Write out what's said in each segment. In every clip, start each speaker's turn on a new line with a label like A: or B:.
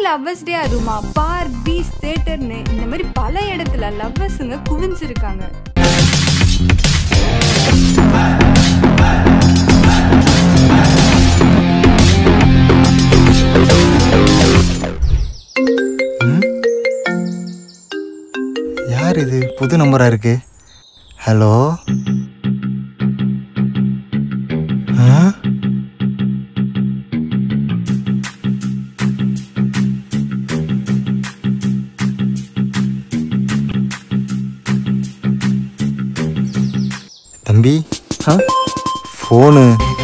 A: Lovers day அதுமா Barbies தியேட்டர்னு இந்த மாதிரி பல இடத்துல லவ்வர்ஸுங்க குவிஞ்சிருக்காங்க.
B: யார் இது? புது நம்பரா இருக்கு. ஹலோ, தம்பி. Phone.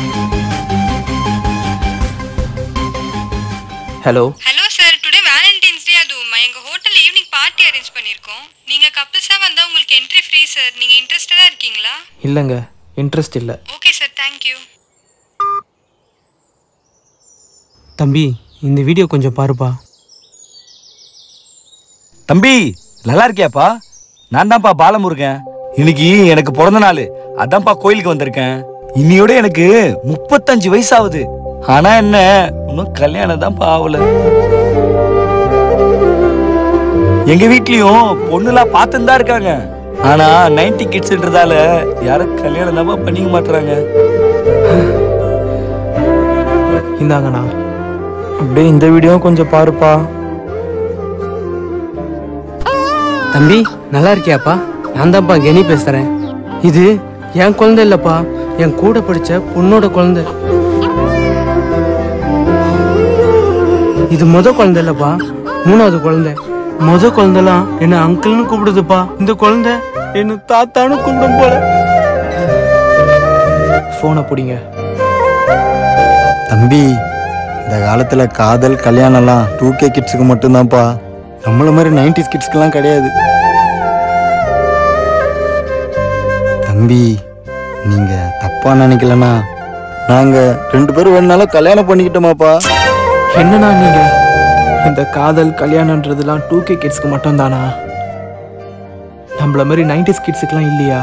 C: Hello
A: hello sir, today Valentine's day அதுமா எங்க ஹோட்டல்ல ஈவினிங் பார்ட்டி அரேஞ்ச் பண்ணிருக்கோம். நீங்க கப்பிள்ஸா வந்தா உங்களுக்கு என்ட்ரி ஃப்ரீ சார். நீங்க இன்ட்ரஸ்டடா இருக்கீங்களா?
C: இல்லைங்க, இன்ட்ரெஸ்ட் இல்லை.
A: Okay sir, thank you.
D: தம்பி, இந்த வீடியோ கொஞ்சம் பாருப்பா.
E: தம்பி, நல்லா இருக்கியாப்பா? நான் தான்ப்பா பாலமுருகன். இன்னைக்கு எனக்கு பிறந்த நாள், அதான்ப்பா கோயிலுக்கு வந்திருக்கேன். இன்னையோட எனக்கு 35 வயசு ஆகுது. ஆனா என்ன, இன்னும் கல்யாணம் தான் ஆகல. எங்க வீட்லயும் பொண்ணுலாம் பார்த்துன்னு தான் இருக்காங்க. ஆனா 90 கிட்ஸ்ன்றதால யாரும் கல்யாணம் தான் பண்ணிக்க மாட்டாங்க.
D: இந்தாங்கண்ணா, அப்படியே இந்த வீடியோ கொஞ்சம் பாருப்பா. தம்பி, நல்லா இருக்கியாப்பா? நான் தான்ப்பா கெனி பேசுறேன். இது என் குழந்தை இல்லப்பா, என் கூட படிச்ச பொண்ணோட குழந்தை. இது குழந்தை இல்லப்பா, 3வது குழந்தை. குழந்தைலாம் என்ன அங்கிள்னு கூப்பிடுதுப்பா. இந்த குழந்தை என்ன தாத்தானு கூப்பிடும் போல. போனை பிடிங்க.
B: தம்பி, இந்த காலத்துல காதல் கல்யாணம்லாம் 2K கிட்ஸுக்கு மட்டும்தான்ப்பா. நம்மள மாதிரி 90s கிட்ஸ்க்குலாம் கிடையாது. தம்பி, நீங்க தப்பா நினைக்கலனா நாங்க 2 பேரும் வேணுனாலும் கல்யாணம் பண்ணிக்கிட்டோமாப்பா.
D: என்னன்னா நீங்க இந்த காதல் கல்யாணம்ன்றதுலாம் 2K கிட்ஸ்க்கு மட்டும் தானா? நம்மள மாதிரி 90s கிட்ஸுக்குலாம் இல்லையா?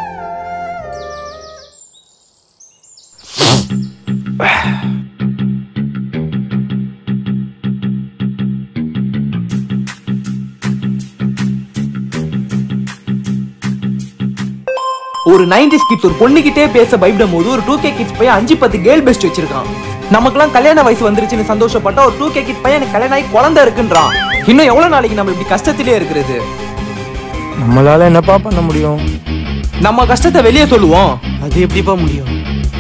C: ஒரு 90s கிட்ஸ் ஒரு பொண்ணுகிட்டே பேச பயப்படும் போது ஒரு 2K கிட்ஸ் பையன் 5-10 கேர்ள் பெஸ்ட் வச்சிருக்கான். நமக்குலாம் கல்யாண வயசு வந்துருச்சுன்னு சந்தோஷப்பட்டா ஒரு 2K கிட் பையன் எனக்கு கல்யாணம் ஆகி குழந்தை இருக்குன்றான். இன்னும் எவ்வளவு நாளைக்கு நம்ம இப்படி கஷ்டத்திலே இருக்கிறது?
D: நம்மளால என்னப்பா பண்ண முடியும்?
C: நம்ம கஷ்டத்தை வெளியே சொல்லுவோம்.
D: அது எப்படிப்பா முடியும்?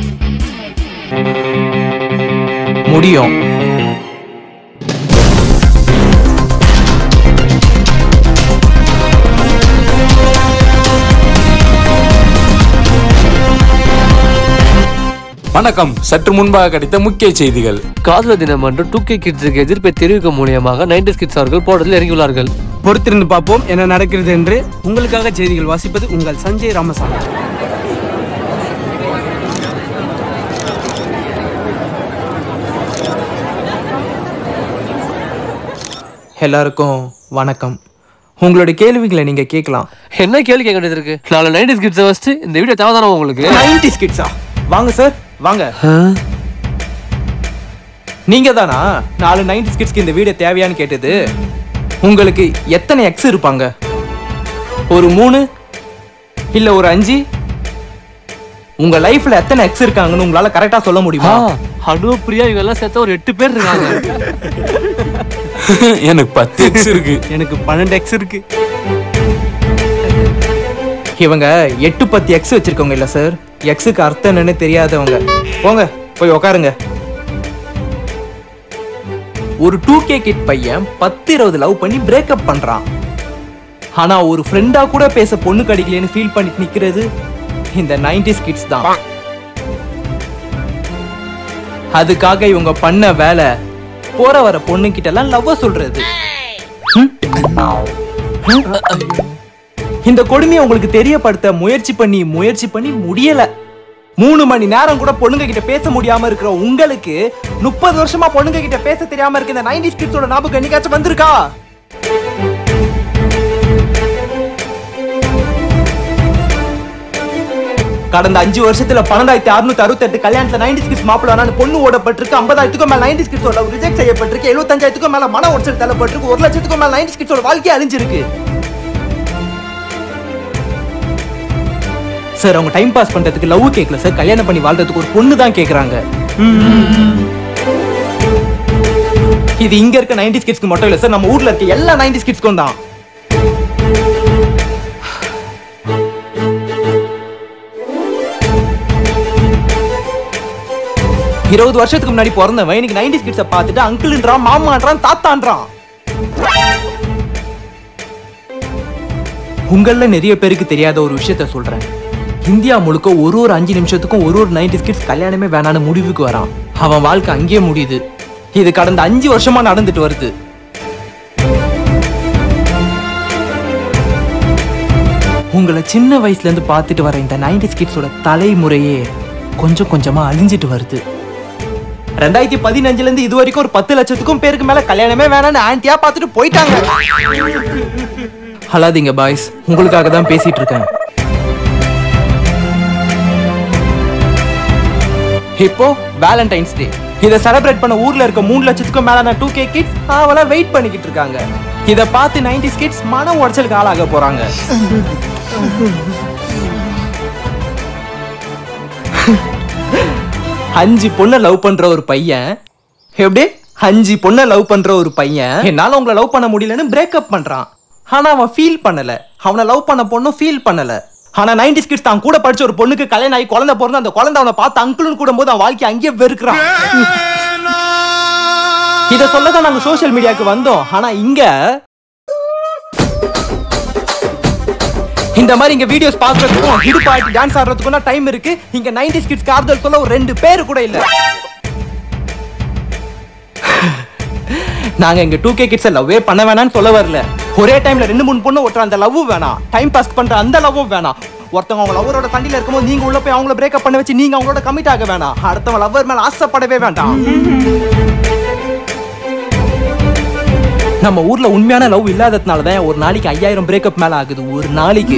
C: முடியும்.
F: வணக்கம். சற்று முன்பாக கிடைத்த முக்கிய செய்திகள்.
G: காதலர் தினம் அன்று 2K கிட்ஸுக்கு எதிர்ப்பை தெரிவிக்கும் மூலியமாக 90s கிட்ஸ் அவர்கள் போராட்டத்தில் இறங்கியுள்ளார்கள்.
D: பொறுத்திருந்து பார்ப்போம் என்ன நடக்கிறது என்று. உங்களுக்காக செய்திகள் வாசிப்பது உங்கள் சஞ்சய் ராமசாமி.
C: எல்லாருக்கும் வணக்கம். உங்களுடைய கேள்விகளை நீங்க கேட்கலாம்.
G: என்ன கேள்வி கேட்க வேண்டியது இருக்கு? நாலு 90s கிட்ஸை வச்சு இந்த வீடியோ தேவைதானே உங்களுக்கு?
C: 90s கிட்ஸா? வாங்க சார், வாங்க. நீங்க தானா 4 90s கிட்ஸ்க்கு இந்த வீடியோ தேவையான்னு கேட்டது? உங்களுக்கு எத்தனை எக்ஸ் இருப்பாங்க? ஒரு 3 இல்ல ஒரு 5? உங்க லைஃப்ல எத்தனை எக்ஸ் இருக்காங்கன்னு உங்களால கரெக்டா சொல்ல முடியுமா?
G: அனு, பிரியா இவெல்லாம் சேர்த்த ஒரு 8 பேர் இருக்காங்க.
F: எனக்கு 10 எக்ஸ் இருக்கு.
D: எனக்கு 12 எக்ஸ் இருக்கு.
C: இவங்க 8-10 எக்ஸ் வச்சிருக்கவங்க இல்ல சார். எக்ஸுக்கு அர்த்தம் என்னன்னு தெரியாதவங்க. போங்க போய் உக்காருங்க. ஒரு 2K கிட் பையன் 10-20 லவ் பண்ணி பிரேக்கப் பண்றான். ஆனா ஒரு ஃப்ரெண்டா கூட பேச பொண்ணு கிடைக்கலன்னு ஃபீல் பண்ணிட்டு நிக்கிறது இந்த 90s கிட்ஸ் தான். அதுக்காக இவங்க பண்ண வேலை போற வர பொண்ணு கிட்ட எல்லாம் லவ் சொல்றது. இந்த கொடுமையை உங்களுக்கு தெரியப்படுத்த முயற்சி பண்ணி முடியல. 3 மணி நேரம் கூட பொண்ணுங்க கிட்ட பேச முடியாம இருக்கிற உங்களுக்கு 30 வருஷமா பொண்ணுங்க கிட்ட பேச தெரியாம இருக்க இந்த 90s கிட்ஸோட ஞாபகம் என்னைக்காச்சும் வந்திருக்கா? கடந்த 5 வருஷத்துல 12,668 கல்யாணத்துல 90s கிட்ஸ் மாப்பிள்ளான பொண்ணு ஓடப்பட்டிருக்கு. 50,000க்கும் மேல 90s கிட்ஸோட ரிஜெக்ட் செய்யப்பட்டிருக்கு. 75,000க்கும் மேல மன உடைச்சல் தள்ளப்பட்டிருக்கு. 1,00,000க்கும் மேல 90s கிட்ஸோட வாழ்க்கை அழிஞ்சிருக்கு. சார் அவங்க டைம் பாஸ் பண்றதுக்கு லவ் கேட்கல சார், கல்யாணம் பண்ணி வாழ்றதுக்கு ஒரு பொண்ணு தான் கேக்குறாங்க. இது இங்க இருக்க 90s கிட்ஸ்க்கு மட்டும் இல்ல சார், நம்ம ஊர்ல இருக்க எல்லா 90s கிட்ஸ்க்கும் தான். இருபது வருஷத்துக்கு முன்னாடி பிறந்தவன் இன்னைக்கு 90s கிட்ஸை பார்த்துட்டு அங்கிள்ன்றான், மாமான்றான், தாத்தான்றான். உங்கள நிறைய பேருக்கு தெரியாத ஒரு விஷயத்த சொல்றேன். இந்தியா முழுக்க ஒரு 5 நிமிஷத்துக்கும் ஒரு 90s கிட்ஸ் கல்யாணமே வேணான்னு முடிவுக்கு வரான். அவன் வாழ்க்கை அங்கேயே முடியுது. இது கடந்த 5 வருஷமா நடந்துட்டு வருது. உங்களை சின்ன வயசுல இருந்து பார்த்துட்டு வர இந்த 90s கிட்ஸோட தலைமுறையே கொஞ்சம் கொஞ்சமா அழிஞ்சிட்டு வருது. 2015ல இருந்து இது வரைக்கும் ஒரு 10 லட்சத்துக்கும் பேருக்கு மேல கல்யாணமே வேணான்னு ஆன்டியா பார்த்துட்டு போயிட்டாங்க. ஹலாதீங்க பாய்ஸ், உங்களுக்காக தான் பேசிட்டு இருக்கேன். இப்போ வேலண்டைன்ஸ் டே. இதை செலிப்ரேட் பண்ண ஊர்ல இருக்க 3 லட்சத்துக்கும் மேலான 2K கிட்ஸ் அவளை வெயிட் பண்ணிக்கிட்டு இருக்காங்க. இதை பார்த்து 90s கிட்ஸ் மன உடைச்சலுக்கு ஆளாக போறாங்க. அஞ்சு பொண்ணை லவ் பண்ற ஒரு பையன் எப்படி 5 பொண்ணை லவ் பண்ற ஒரு பையன் என்னால உங்களை லவ் பண்ண முடியலன்னு பிரேக்கப் பண்றான். ஆனா அவன் ஃபீல் பண்ணல. அவனை லவ் பண்ண பொண்ணும் ஃபீல் பண்ணல. ஆனா 90s கிட்ஸ் தான் கூட படிச்ச ஒரு பொண்ணுக்கு கல்யாணம் ஆகி குழந்தை பிறந்து அந்த குழந்தை அவனை பார்த்து அங்கிள்னு கூடும்போது அவன் வாழ்க்கை அங்கேயே வெறுக்கிறான். இத சொல்லதான் நாங்க சோசியல் மீடியாவுக்கு வந்தோம். ஆனா இங்க இந்த மாதிரி இங்க வீடியோஸ் பாக்குறதுக்கும் இடுப்பு ஆட்டி டான்ஸ் ஆடுறதுக்கும் டைம் இருக்கு. இங்க 90s கிட்ஸ் ஆறுதல் சொல்ல ஒரு 2 பேர் கூட இல்ல. நாங்க இங்க 2K கிட்ஸ் லவ்வே பண்ண வேணாம்னு சொல்ல வரல. ஒரே டைம்ல 2-3 பொண்ணு ஓட்டுற அந்த லவ் வேணாம். டைம் பாஸ் பண்ற அந்த லவ்வும் வேணாம். ஒருத்தவங்க அவங்க லவ்வரோட சண்டையில இருக்கும்போது நீங்க உள்ள போய் அவங்கள பிரேக்கப் பண்ண வச்சு நீங்க அவங்களோட கமிட் ஆக வேணாம். அடுத்தவங்க லவ்வர் மேல ஆசைப்படவே வேண்டாம். நம்ம ஊர்ல உண்மையான லவ் இல்லாததுனால தான் ஒரு நாளைக்கு 5000 பிரேக்கப் மேல ஆகுது. ஒரு நாளைக்கு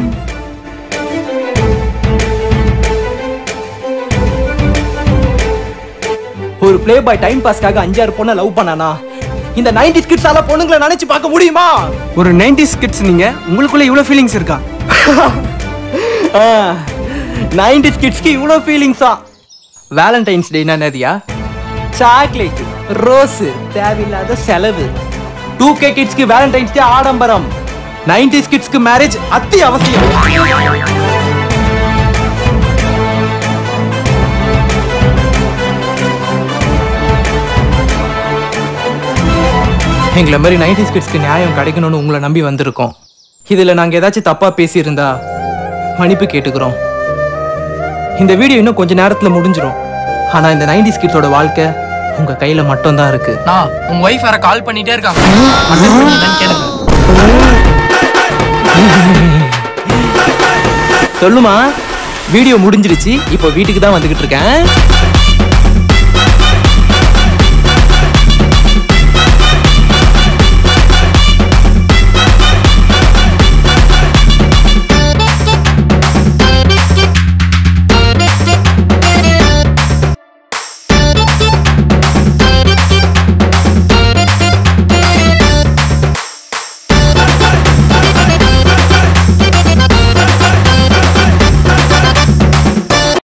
C: ஒரு பிளே பாய் டைம் பாஸ்க்காக 5-6 பொண்ணை லவ் பண்ணானா இந்த 90s கிட்ஸால பொண்ணுங்களை நினைச்சு பார்க்க முடியுமா?
D: ஒரு 90s கிட்ஸ் நீங்க, உங்களுக்குள்ள இவ்வளவு ஃபீலிங்ஸ் இருக்கா?
C: 90s கிட்ஸ்க்கு இவ்வளவு ஃபீலிங்ஸா? வேலண்டைன்ஸ் டே என்னதியா? சாக்லேட், ரோஸ், தேவையில்லாத செலவு. 2K கிட்ஸ்க்கு வேலண்டைன்ஸ் டே ஆடம்பரம். 90s கிட்ஸ்க்கு மேரேஜ் அத்தியாவசியம். எங்களை மாதிரி 90s கிட்ஸ்க்கு நியாயம் கிடைக்கணும்னு உங்களை நம்பி வந்திருக்கோம். இதுல நாங்க ஏதாச்சும் தப்பா பேசியிருந்தா மன்னிப்பு கேட்டுக்கிறோம். இந்த வீடியோ இன்னும் கொஞ்ச நேரத்துல முடிஞ்சிடும். ஆனா இந்த 90s கிட்ஸோட வாழ்க்கை உங்க கையில மட்டும் தான் இருக்கு.
H: நான் உங்க வைஃப் வேற கால் பண்ணிட்டே இருக்காங்க. கேளுங்க.
C: சொல்லுமா, வீடியோ முடிஞ்சிருச்சு. இப்போ வீட்டுக்கு தான் வந்துகிட்டு இருக்கேன்.